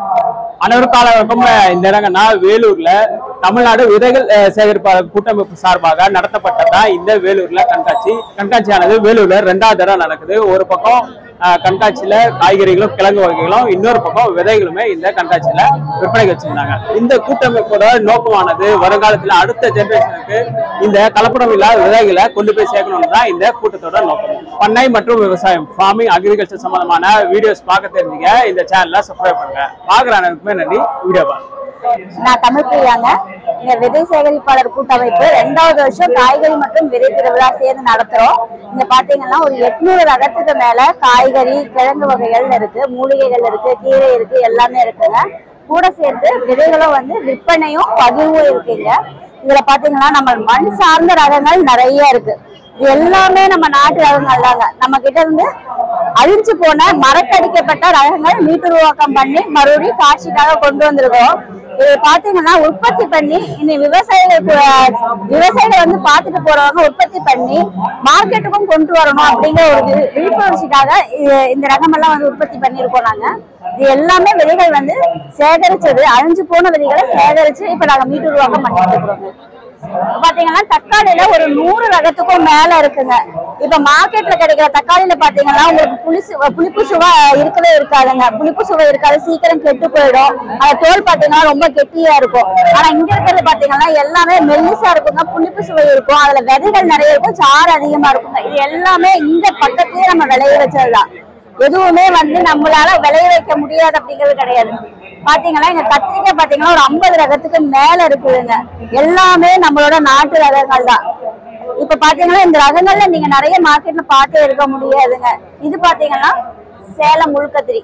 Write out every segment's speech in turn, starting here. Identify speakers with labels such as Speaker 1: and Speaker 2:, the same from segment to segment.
Speaker 1: அனைவருக்கும் இந்த இடங்கன்னா வேலூர்ல தமிழ்நாடு விதைகள் சேகரிப்பாளர் கூட்டமைப்பு சார்பாக நடத்தப்பட்டதான் இந்த வேலூர்ல கண்காட்சியானது வேலூர்ல 2வது தடவை நடக்குது. ஒரு பக்கம் கண்காட்சியில காய்கறிகளும் கிழங்கு வகைகளும், இன்னொரு பக்கம் விதைகளுமே இந்த கண்காட்சியில விற்பனைக்கு வச்சிருந்தாங்க. இந்த கூட்டமைப்போட நோக்கமானது வருங்காலத்துல அடுத்த ஜெனரேஷனுக்கு இந்த கலப்படம் இல்லாத விதைகளை கொண்டு போய் சேர்க்கணும்னு தான் இந்த கூட்டத்தோட நோக்கம். பண்ணை மற்றும் விவசாயம், ஃபார்மிங், அக்ரிகல்ச்சர் சம்பந்தமான வீடியோஸ் பார்க்க தெரிஞ்சுங்க. இந்த சேனலை சப்ஸ்கிரைப் பண்ணுங்க. பாக்குறானுக்குமே நன்றி. வீடியோ பாருங்க.
Speaker 2: நான் தமிழ் பிரியாங்க. இந்த விதை சேகரிப்பாளர் கூட்டமைப்பு 2வது வருஷம் காய்கறி மற்றும் விதை திருவிழா சேர்ந்து நடத்துறோம். இங்க பாத்தீங்கன்னா ஒரு 800 ரகத்துக்கு மேல காய்கறி, கிழங்கு வகைகள் இருக்கு, மூலிகைகள் இருக்கு, கீரை இருக்கு, எல்லாமே இருக்குங்க. கூட சேர்த்து விதைகளும் விற்பனையும் பகிர்வும் இருக்குங்க. இதுல பாத்தீங்கன்னா நம்ம மண் சார்ந்த ரகங்கள் நிறைய இருக்கு. இது எல்லாமே நம்ம நாட்டு ரகங்கள் தாங்க. நம்ம கிட்ட இருந்து அழிஞ்சு போன மரக்கடிக்கப்பட்ட ரகங்கள் மீட்டுருவாக்கம் பண்ணி மறுபடியும் காட்சிக்காக கொண்டு வந்திருக்கோம். இது பாத்தீங்கன்னா உற்பத்தி பண்ணி இனி விவசாயிகள் பார்த்துட்டு போறவங்க உற்பத்தி பண்ணி மார்க்கெட்டுக்கும் கொண்டு வரணும் அப்படிங்கிற ஒரு விழிப்புணர்ச்சிக்காக இந்த ரகம் எல்லாம் உற்பத்தி பண்ணிருக்கோம். நாங்க இது எல்லாமே விதைகள் சேகரிச்சது, அழிஞ்சு போன விதைகளை சேகரிச்சு இப்ப நாங்க மீட்டுருவாக்கம் பண்ணிட்டு இருக்கிறோம். பாத்தீங்கன்னா தக்காளியில ஒரு 100 ரகத்துக்கும் மேல இருக்குங்க. இப்ப மார்க்கெட்ல கிடைக்கிற தக்காளியில பாத்தீங்கன்னா உங்களுக்கு புளிப்பு சுவை இருக்கவே இருக்காதுங்க. புளிப்பு சுவை இருக்காது, சீக்கிரம் கெட்டு போயிடும். அந்த தோல் பாத்தீங்கன்னா ரொம்ப கெட்டியா இருக்கும். ஆனா இங்க இருக்கிறது பாத்தீங்கன்னா எல்லாமே மெல்லிசா இருக்குங்க, புளிப்பு சுவை இருக்கும், அதுல விதைகள் நிறைய இருக்கும், சாறு அதிகமா இருக்குங்க. இது எல்லாமே இந்த பக்கத்துலயே நம்ம விளைய வச்சதுதான். எதுவுமே நம்மளால விளைய வைக்க முடியாது அப்படிங்கிறது கிடையாது. பாத்தீங்கன்னா இங்க கத்திரிக்காய் பாத்தீங்கன்னா ஒரு 50 ரகத்துக்கு மேல இருக்குதுங்க. எல்லாமே நம்மளோட நாட்டு ரகங்கள் தான். இப்ப பாத்தீங்கன்னா இந்த ரகங்கள்ல நீங்க நிறைய மார்க்கெட்ல பார்த்தே இருக்க முடியாதுங்க. இது பாத்தீங்கன்னா சேலம் முள்கத்திரி.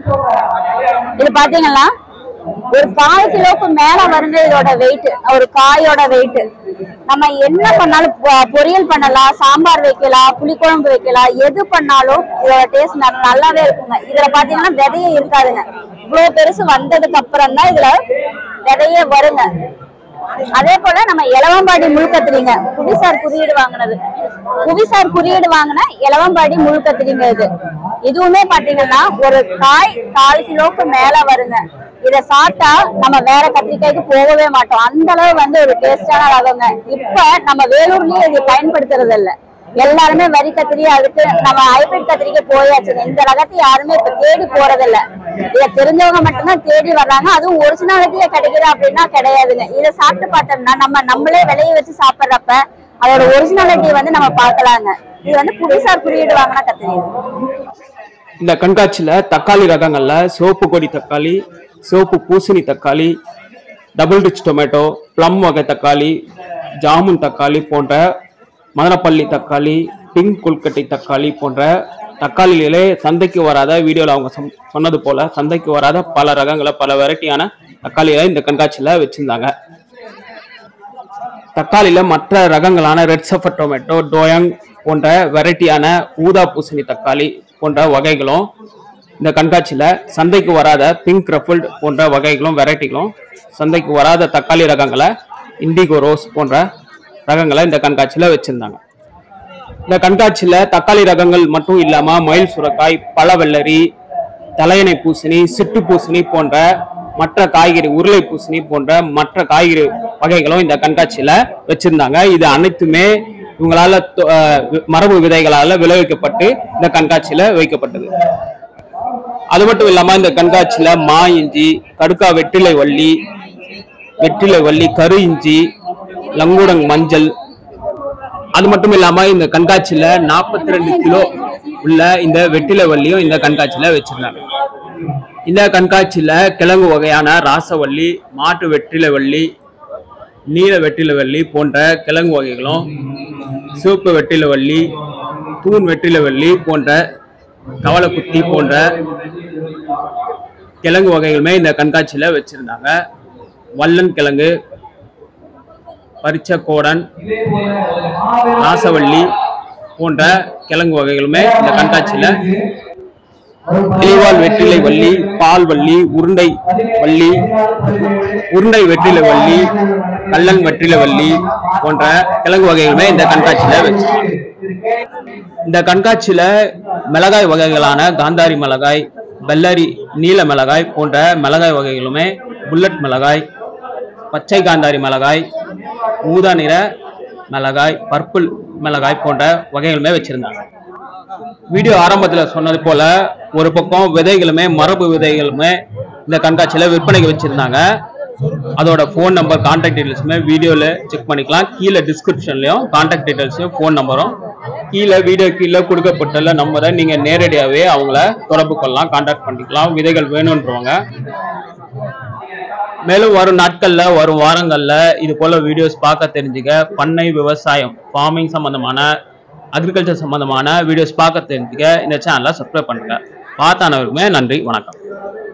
Speaker 2: இது பாத்தீங்கன்னா ஒரு 4 கிலோக்கு மேல வருங்க இதோட வெயிட். ஒரு காயோட வெயிட். நம்ம என்ன பண்ணாலும் பொரியல் பண்ணலாம், சாம்பார் வைக்கலாம், புளிக்குழம்பு வைக்கலாம், எது பண்ணாலும் இதோட டேஸ்ட் நல்லாவே இருக்குங்க. இதுல பாத்தீங்கன்னா விதையே இருக்காதுங்க. இவ்வளவு பெருசு வந்ததுக்கு அப்புறம் தான் இதுல விதையே வருங்க. அதே போல நம்ம எலவம்பாடி முள்கத்திரிங்க, புவிசார் குறியீடு வாங்கின எலவம்பாடி முள்கத்திரிங்க. இதுவுமே பாத்தீங்கன்னா ஒரு காய் 4 கிலோக்கு மேல வருங்க. இத சாப்பிட்டா நம்ம வேற கத்திரிக்காய்க்கு போகவே மாட்டோம். அந்த அளவு ஒரு டேஸ்டான ரகங்க. இப்ப நம்ம வேலூர்லயே இது பயன்படுத்துறது இல்ல. எல்லாருமே வரி கத்திரி, அதுக்கு நம்ம ஹைபிரிட் கத்திரிக்கு போயாச்சுங்க. இந்த ரகத்தை யாருமே இப்ப தேடி போறதில்ல. இத தெரிஞ்சவங்க மட்டும்தான் தேடி வர்றாங்க. அதுவும் ஒரிஜினாலிட்டியா கிடைக்குது அப்படின்னா கிடையாதுங்க. இதை சாப்பிட்டு பார்த்தோம்னா நம்மளே விளைய வச்சு சாப்பிட்றப்ப அதோட ஒரிஜினாலிட்டியை நம்ம பார்க்கலாங்க. இது புவிசார் குறியீடு வாங்கின கத்திரி.
Speaker 1: இந்த கண்காட்சியில தக்காளி ரகங்கள்ல சிவப்பு கொடி தக்காளி, சிவப்பு பூசணி தக்காளி, டபுள் ரிச் டொமேட்டோ, பிளம் வகை தக்காளி, ஜாமுன் தக்காளி போன்ற, மதனப்பள்ளி தக்காளி, பிங்க் கொல்கட்டை தக்காளி போன்ற தக்காளிகளே சந்தைக்கு வராத, வீடியோவில் அவங்க சொன்னது போல சந்தைக்கு வராத பல ரகங்களை, பல வெரைட்டியான தக்காளிகளை இந்த கண்காட்சியில வச்சிருந்தாங்க. தக்காளியில மற்ற ரகங்களான ரெட் சஃபர் டொமேட்டோ, டோயங் போன்ற வெரைட்டியான ஊதா பூசணி தக்காளி போன்ற வகைகளும், இந்த கண்காட்சியில சந்தைக்கு வராத பிங்க் ரஃபிள்ட் போன்ற வகைகளும் வெரைட்டிகளும், சந்தைக்கு வராத தக்காளி ரகங்களை, இண்டிகோ ரோஸ் போன்ற ரகங்களை இந்த கண்காட்சியில வச்சிருந்தாங்க. இந்த கண்காட்சியில தக்காளி ரகங்கள் மட்டும் இல்லாம மயில் சுரக்காய், பழவெள்ளரி, தலையணை பூசணி, சிட்டு பூசணி போன்ற மற்ற காய்கறி, உருளை பூசணி போன்ற மற்ற காய்கறி வகைகளும் இந்த கண்காட்சியில வச்சிருந்தாங்க. இது அனைத்துமே இவங்களால மரபு விதைகளால விளைவிக்கப்பட்டு இந்த கண்காட்சியில வைக்கப்பட்டது. அது மட்டும் இல்லாம இந்த கண்காட்சியில மா இஞ்சி, கடுக்கா வெற்றிலை வள்ளி, கரு இஞ்சி, லங்குடங் மஞ்சள், அது மட்டும் இல்லாம இந்த கண்காட்சியில 42 கிலோ உள்ள இந்த வெற்றிலை வள்ளியும் இந்த கண்காட்சியில வச்சிருந்தாங்க. இந்த கண்காட்சியில கிழங்கு வகையான ராசவள்ளி, மாட்டு வெற்றிலை வள்ளி, நீல வெற்றிலை வள்ளி போன்ற கிழங்கு வகைகளும், சிவப்பு வெற்றிலை வள்ளி, தூண் வெற்றிலை வள்ளி போன்ற, கவலைக்குத்தி போன்ற கிழங்கு வகைகளுமே இந்த கண்காட்சியில வச்சிருந்தாங்க. வல்லன் கிழங்கு, பரிச்சக்கோடன், ராசவள்ளி போன்ற கிழங்கு வகைகளுமே இந்த கண்காட்சியில, தெளிவால் வெற்றிலை வள்ளி, பால் வள்ளி, உருண்டை வெற்றிலை வள்ளி, கல்லன் வெற்றிலை வள்ளி போன்ற கிழங்கு வகைகளுமே இந்த கண்காட்சியில வச்சு. இந்த கண்காட்சியில மிளகாய் வகைகளான காந்தாரி மிளகாய், பெல்லரி நீல மிளகாய் போன்ற மிளகாய் வகைகளுமே, புல்லட் மிளகாய், பச்சை காந்தாரி மிளகாய், ஊதா நிற மிளகாய், பர்பிள் மிளகாய் போன்ற வகைகளுமே வச்சிருந்தாங்க. வீடியோ ஆரம்பத்தில் சொன்னது போல ஒரு பக்கம் விதைகளுமே மரபு விதைகளுமே இந்த கண்காட்சியில் விற்பனைக்கு வச்சிருந்தாங்க. அதோட ஃபோன் நம்பர், கான்டாக்ட் டீட்டெயில்ஸுமே வீடியோவில் செக் பண்ணிக்கலாம். கீழே டிஸ்கிரிப்ஷன்லையும் கான்டாக்ட் டீட்டெயில்ஸையும் ஃபோன் நம்பரும் கீழே வீடியோ கீழே கொடுக்கப்பட்டுள்ள நம்பரை நீங்கள் நேரடியாகவே அவங்கள தொடர்பு கொள்ளலாம், கான்டாக்ட் பண்ணிக்கலாம் விதைகள் வேணுன்றவங்க. மேலும் வரும் நாட்களில் வரும் வாரங்களில் இது போல் வீடியோஸ் பார்க்க தெரிஞ்சுக்க பண்ணை விவசாயம் ஃபார்மிங் சம்மந்தமான அக்ரிகல்ச்சர் சம்மந்தமான வீடியோஸ் பார்க்க தெரிஞ்சுக்க இந்த சேனலை சப்ஸ்கிரைப் பண்ணுங்கள். பார்த்த அனைவருக்குமே நன்றி, வணக்கம்.